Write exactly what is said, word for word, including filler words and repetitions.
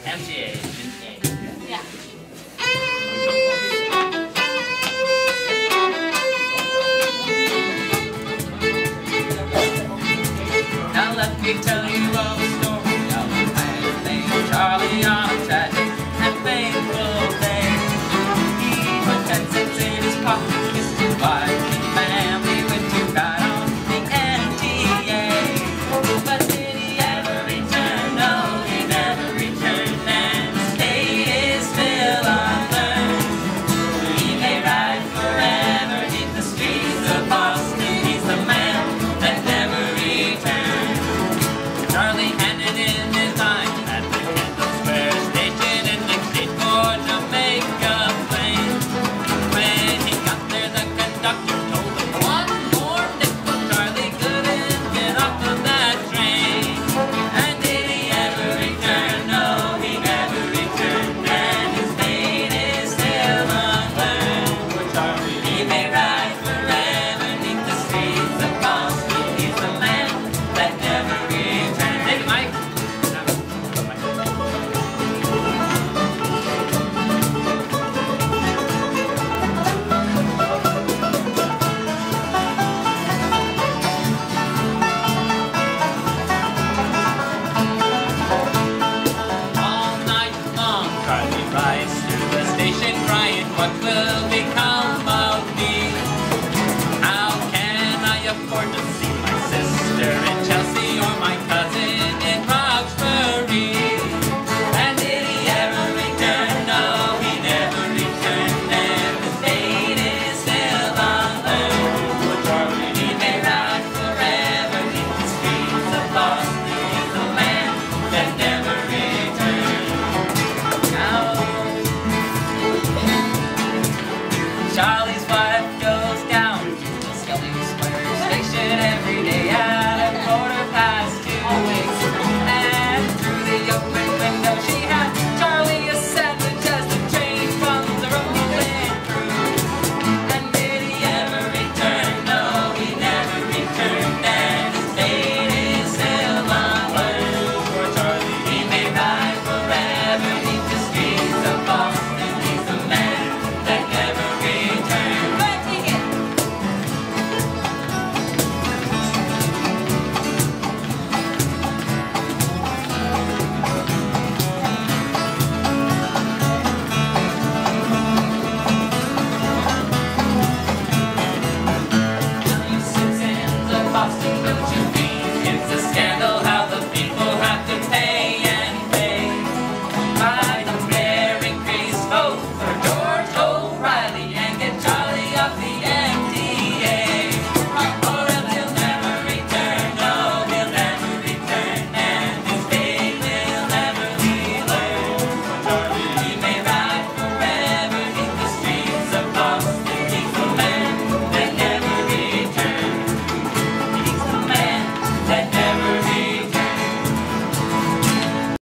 M T A. Yeah. Now let me tell you a story of a man named Charlie on a tragic and painful day. He put ten cents in his pocket, kissed his wife and family, went to ride on the M T A. But did he ever return? No, he never returned, and the state is still unturned. He may ride forever in the streets of Boston. He's the man that never returned. Charlie handed in his time at the Kendall Square station in the state for Jamaica Plain. When he got there, the conductor told him one more nickel. Charlie couldn't get off of that train. And did he ever return? No, he never returned, and his fate is still unlearned. For Charlie, he may ride forever neath the streets of Boston. He's the man that never returned. Hey, Mike. All night long, Charlie rides through the station crying, what will be